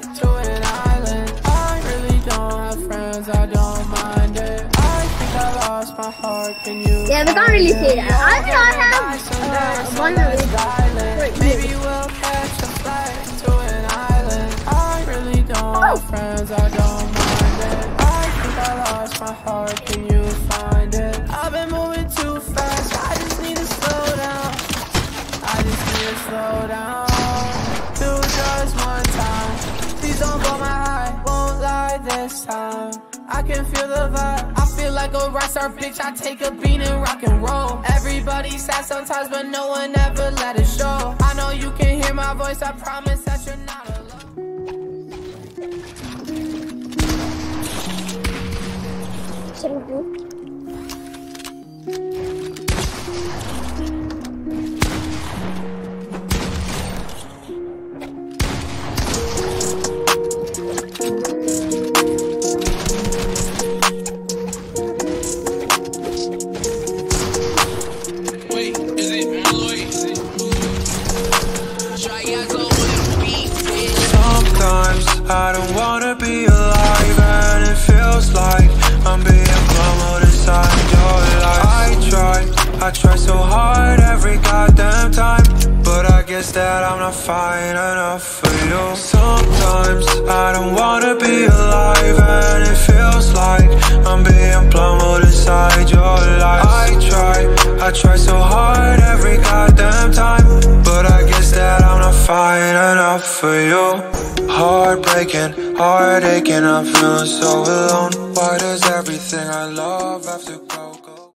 to an island. I really don't have friends, I don't mind it. I think I lost my heart, can you? Yeah, we can't really say that. I think I have one of it. Maybe we'll catch a flight to an island. I really don't have friends, I don't mind it. I think I lost my heart, can you find it? I've been moving too fast, I just need to slow down. I just need to slow down. Do just one time. Please don't blow my high, won't lie this time. I can feel the vibe. I feel like a rock star, bitch. I take a beat and rock and roll. Everybody sad sometimes, but no one ever let it show. I know you can hear my voice, I promise that you're not alone. I don't wanna be alive, and it feels like I'm being pummeled inside your life. I try so hard every goddamn time, but I guess that I'm not fine enough for you. Sometimes I don't wanna be alive, and it feels like I'm being pummeled inside your life. I try so hard every goddamn time, but I guess that I'm not fine enough for you. Heartbreaking, heart aching, I'm feeling so alone. Why does everything I love have to go?